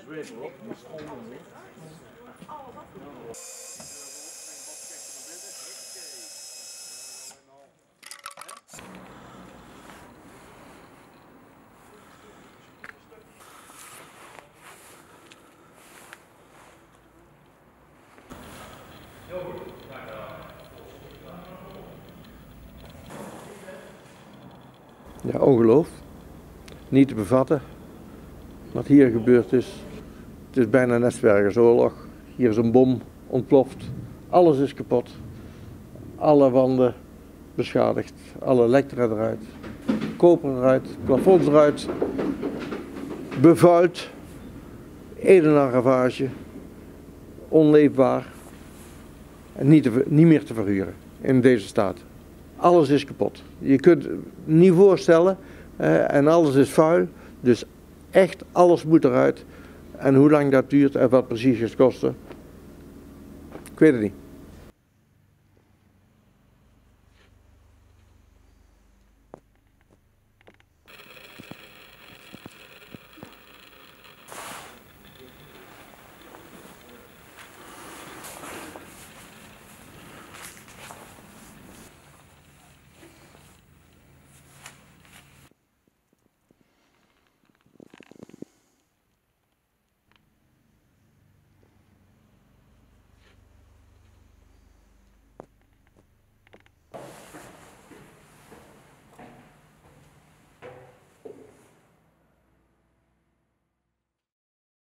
zweep erop, die schommel niet. Ja, ongeloof. Niet te bevatten. Wat hier gebeurd is. Het is bijna een Eswergersoorlog. Hier is een bom ontploft. Alles is kapot. Alle wanden beschadigd. Alle elektra eruit. Koper eruit. Plafonds eruit. Bevuild. Edenaar-ravage. Onleefbaar. En niet meer te verhuren in deze staat. Alles is kapot. Je kunt het niet voorstellen en alles is vuil. Dus echt alles moet eruit. En hoe lang dat duurt en wat precies gaat kosten, ik weet het niet.